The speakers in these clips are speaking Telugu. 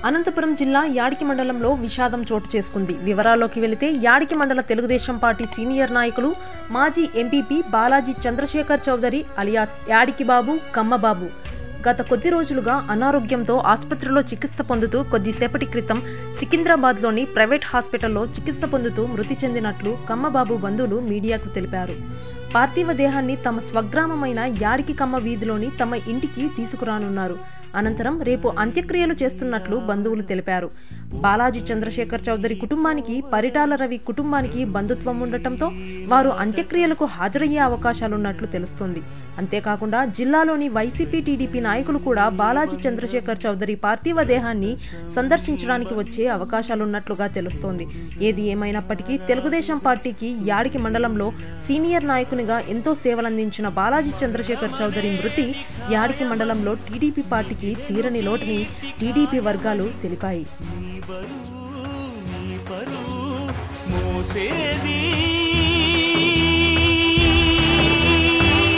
అనంతపురం జిల్లా యాడికి మండలంలో విషాదం చోటు చేసుకుంది. వివరాల్లోకి వెళితే యాడికి మండల తెలుగుదేశం పార్టీ సీనియర్ నాయకులు మాజీ ఎంపీపీ బాలాజీ చంద్రశేఖర్ చౌదరి అలియాస్ యాడికి బాబు కమ్మబాబు గత కొద్ది రోజులుగా అనారోగ్యంతో ఆసుపత్రిలో చికిత్స పొందుతూ కొద్దిసేపటి క్రితం సికింద్రాబాద్లోని ప్రైవేట్ హాస్పిటల్లో చికిత్స పొందుతూ మృతి చెందినట్లు కమ్మబాబు బంధువులు మీడియాకు తెలిపారు. పార్థివ దేహాన్ని తమ స్వగ్రామమైన యాడికి కమ్మ వీధిలోని తమ ఇంటికి తీసుకురానున్నారు. అనంతరం రేపు అంత్యక్రియలు చేస్తున్నట్లు బంధువులు తెలిపారు. బాలాజీ చంద్రశేఖర్ చౌదరి కుటుంబానికి పరిటాల రవి కుటుంబానికి బంధుత్వం ఉండటంతో వారు అంత్యక్రియలకు హాజరయ్యే అవకాశాలున్నట్లు తెలుస్తోంది. అంతేకాకుండా జిల్లాలోని వైసీపీ టీడీపీ నాయకులు కూడా బాలాజీ చంద్రశేఖర్ చౌదరి పార్థివ దేహాన్ని సందర్శించడానికి వచ్చే అవకాశాలున్నట్లుగా తెలుస్తోంది. ఏది ఏమైనప్పటికీ తెలుగుదేశం పార్టీకి యాడికి మండలంలో సీనియర్ నాయకునిగా ఎంతో సేవలందించిన బాలాజీ చంద్రశేఖర్ చౌదరి మృతి యాడికి మండలంలో టీడీపీ పార్టీకి తీరని లోటుని టీడీపీ వర్గాలు తెలిపాయి.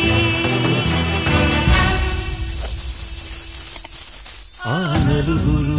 ఆ నలుగురు